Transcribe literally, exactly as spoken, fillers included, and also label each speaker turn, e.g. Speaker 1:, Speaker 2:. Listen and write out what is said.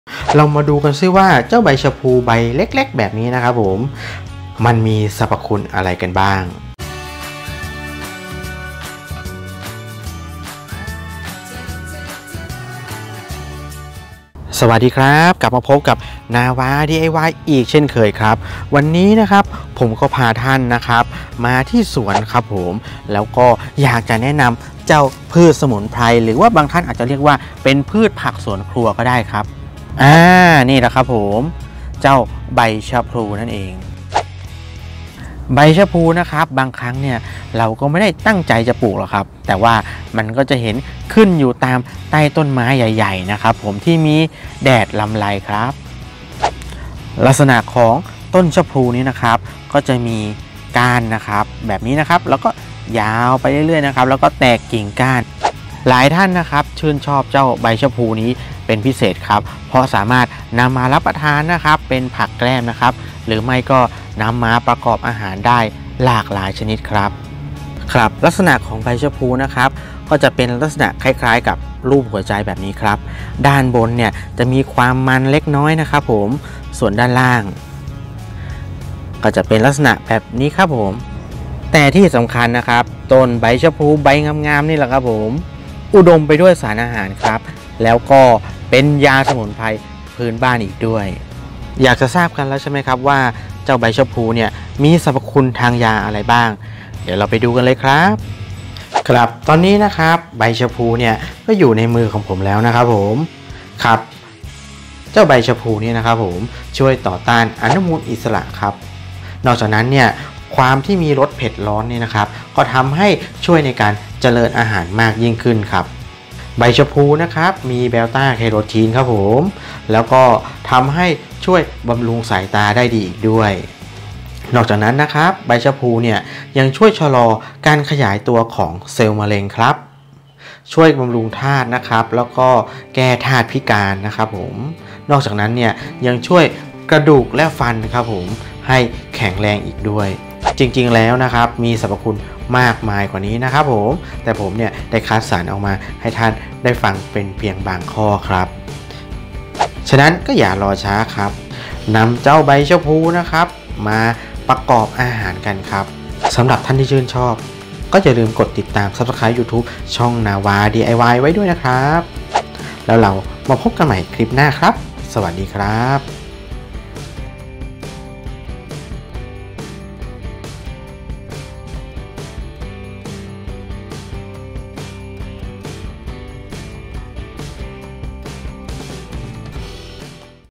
Speaker 1: เรามาดูกันซิว่าเจ้าใบชะพูใบเล็กๆแบบนี้นะครับผมมันมีสรรพคุณอะไรกันบ้างสวัสดีครับกลับมาพบกับนาวา ดี ไอ วาย อีกเช่นเคยครับวันนี้นะครับผมก็พาท่านนะครับมาที่สวนครับผมแล้วก็อยากจะแนะนำเจ้าพืชสมุนไพรหรือว่าบางท่านอาจจะเรียกว่าเป็นพืชผักสวนครัวก็ได้ครับอ่านี่แหละครับผมเจ้าใบชะพลูนั่นเองใบชะพลูนะครับบางครั้งเนี่ยเราก็ไม่ได้ตั้งใจจะปลูกหรอกครับแต่ว่ามันก็จะเห็นขึ้นอยู่ตามใต้ต้นไม้ใหญ่ๆนะครับผมที่มีแดดลำไรครับลักษณะของต้นชะพลูนี้นะครับก็จะมีก้านนะครับแบบนี้นะครับแล้วก็ยาวไปเรื่อยๆนะครับแล้วก็แตกกิ่งก้านหลายท่านนะครับชื่นชอบเจ้าใบชะพลูนี้เป็นพิเศษครับเพราะสามารถนำมารับประทานนะครับเป็นผักแกล้มนะครับหรือไม่ก็นำมาประกอบอาหารได้หลากหลายชนิดครับครับลักษณะของใบชะพลูนะครับก็จะเป็นลักษณะคล้ายๆกับรูปหัวใจแบบนี้ครับด้านบนเนี่ยจะมีความมันเล็กน้อยนะครับผมส่วนด้านล่างก็จะเป็นลักษณะแบบนี้ครับผมแต่ที่สำคัญนะครับต้นใบชะพลูใบงามๆนี่แหละครับผมอุดมไปด้วยสารอาหารครับแล้วก็เป็นยาสมุนไพรพื้นบ้านอีกด้วยอยากจะทราบกันแล้วใช่ไหมครับว่าเจ้าใบชะพลูเนี่ยมีสรรพคุณทางยาอะไรบ้างเดี๋ยวเราไปดูกันเลยครับครับตอนนี้นะครับใบชะพลูเนี่ยก็อยู่ในมือของผมแล้วนะครับผมครับเจ้าใบชะพลูนี่นะครับผมช่วยต่อต้านอนุมูลอิสระครับนอกจากนั้นเนี่ยความที่มีรสเผ็ดร้อนนี่นะครับก็ทำให้ช่วยในการเจริญอาหารมากยิ่งขึ้นครับใบชะพลูนะครับมีเบต้าแคโรทีนครับผมแล้วก็ทำให้ช่วยบำรุงสายตาได้ดีอีกด้วยนอกจากนั้นนะครับใบชะพลูเนี่ยยังช่วยชะลอการขยายตัวของเซลล์มะเร็งครับช่วยบำรุงธาตุนะครับแล้วก็แก้ธาตุพิการนะครับผมนอกจากนั้นเนี่ยยังช่วยกระดูกและฟันครับผมให้แข็งแรงอีกด้วยจริงๆแล้วนะครับมีสรรพคุณมากมายกว่านี้นะครับผมแต่ผมเนี่ยได้คัดสรรออกมาให้ท่านได้ฟังเป็นเพียงบางข้อครับฉะนั้นก็อย่ารอช้าครับนำเจ้าใบชะพลูนะครับมาประกอบอาหารกันครับสำหรับท่านที่ชื่นชอบก็อย่าลืมกดติดตาม ซับสไครบ์ ยูทูบ ช่องนาวา ดี ไอ วาย ไว้ด้วยนะครับแล้วเรามาพบกันใหม่คลิปหน้าครับสวัสดีครับ